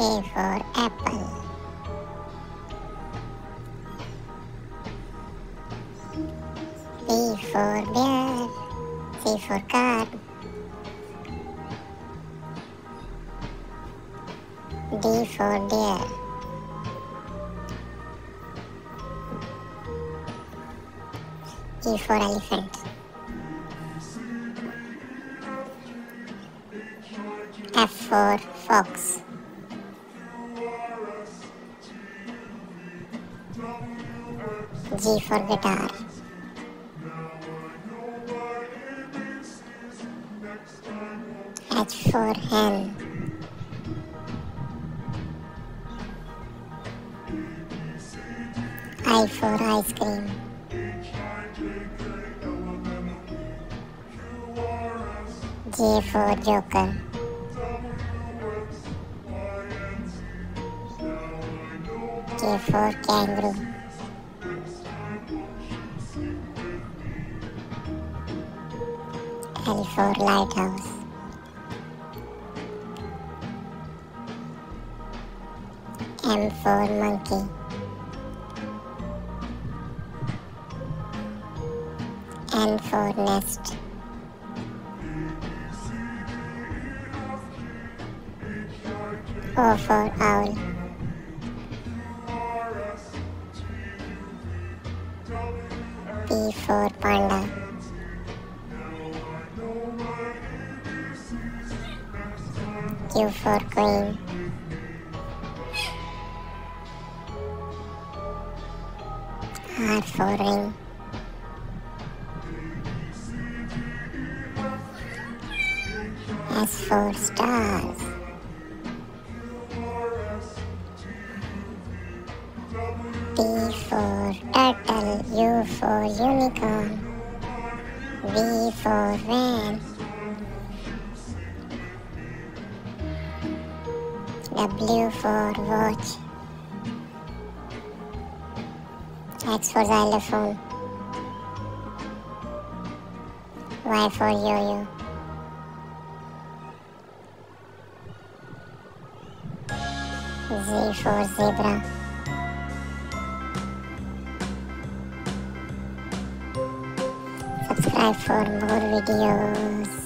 A for apple. B for bear. C for car. D for deer. E for elephant. F for fox. G for guitar. H for hen. I for ice cream. J for joker. K for kangaroo. L for lighthouse. M for monkey. N for nest. O for owl. P for panda. Q for queen. R for ring. S for stars. T for turtle. U for unicorn. V for van. W for watch. X for xylophone. Y for yo-yo. Z for zebra. Subscribe for more videos.